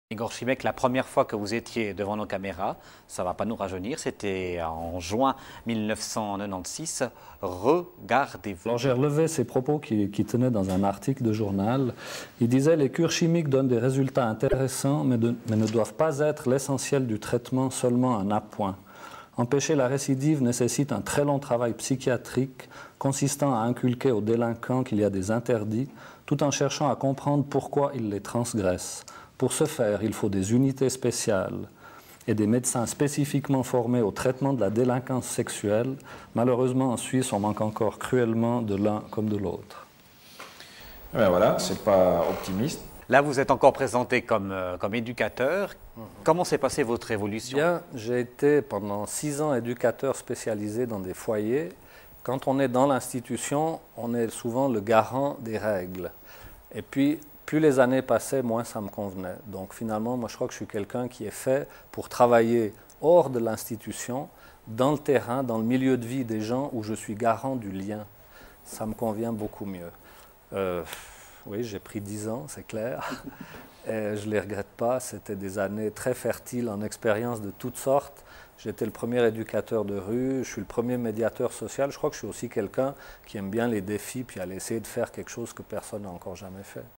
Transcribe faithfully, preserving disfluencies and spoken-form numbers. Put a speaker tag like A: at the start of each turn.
A: Igor Šimek, la première fois que vous étiez devant nos caméras, ça ne va pas nous rajeunir, c'était en juin mille neuf cent quatre-vingt-seize. Regardez-vous.
B: Alors j'ai relevé ces propos qui, qui tenaient dans un article de journal. Il disait « Les cures chimiques donnent des résultats intéressants, mais, de, mais ne doivent pas être l'essentiel du traitement, seulement un appoint. Empêcher la récidive nécessite un très long travail psychiatrique consistant à inculquer aux délinquants qu'il y a des interdits, tout en cherchant à comprendre pourquoi ils les transgressent. Pour ce faire, il faut des unités spéciales et des médecins spécifiquement formés au traitement de la délinquance sexuelle. Malheureusement, en Suisse, on manque encore cruellement de l'un comme de l'autre. »
C: Ben voilà, c'est pas optimiste.
A: Là, vous êtes encore présenté comme, euh, comme éducateur. Mmh. Comment s'est passée votre évolution?
B: Bien, j'ai été pendant six ans éducateur spécialisé dans des foyers. Quand on est dans l'institution, on est souvent le garant des règles. Et puis, plus les années passaient, moins ça me convenait. Donc finalement, moi je crois que je suis quelqu'un qui est fait pour travailler hors de l'institution, dans le terrain, dans le milieu de vie des gens où je suis garant du lien. Ça me convient beaucoup mieux. Euh, oui, j'ai pris dix ans, c'est clair. Et je ne les regrette pas. C'était des années très fertiles en expériences de toutes sortes. J'étais le premier éducateur de rue, je suis le premier médiateur social. Je crois que je suis aussi quelqu'un qui aime bien les défis puis aller essayer de faire quelque chose que personne n'a encore jamais fait.